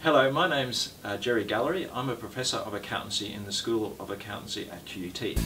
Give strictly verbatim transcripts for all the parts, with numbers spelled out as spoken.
Hello, my name's uh, Gerry Gallery. I'm a Professor of Accountancy in the School of Accountancy at Q U T.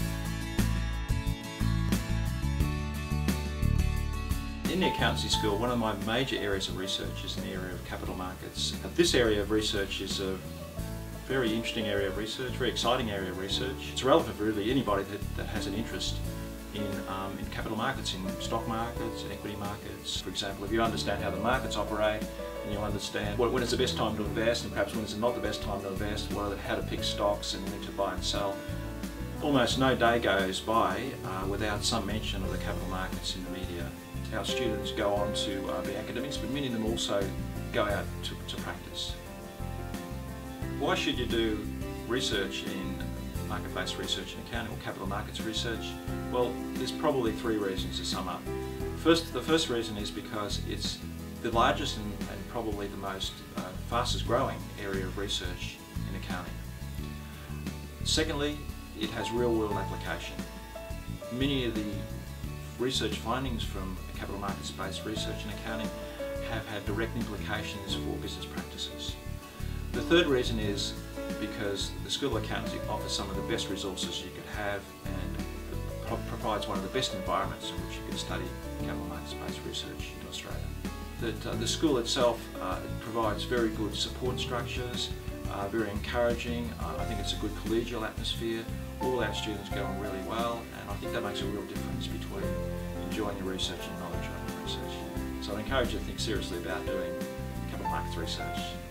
In the Accountancy School, one of my major areas of research is in the area of capital markets. Uh, this area of research is a very interesting area of research, very exciting area of research. It's relevant for really anybody that, that has an interest in, um, in capital markets, in stock markets, in equity markets. For example, if you understand how the markets operate, and you understand when it's the best time to invest and perhaps when it's not the best time to invest, what are the, how to pick stocks and when to buy and sell. Almost no day goes by uh, without some mention of the capital markets in the media. Our students go on to uh, be academics, but many of them also go out to, to practice. Why should you do research in market-based research in accounting or capital markets research? Well, there's probably three reasons to sum up. First, the first reason is because it's the largest and, and probably the most uh, fastest growing area of research in accounting. Secondly, it has real-world application. Many of the research findings from capital markets-based research in accounting have had direct implications for business practices. The third reason is because the School of Accountancy offers some of the best resources you could have and pro provides one of the best environments in which you could study capital markets-based research in Australia. That uh, the school itself uh, provides very good support structures, uh, very encouraging. Uh, I think it's a good collegial atmosphere. All our students get on really well, and I think that makes a real difference between enjoying your research and knowledge of your research. So I encourage you to think seriously about doing capital markets research.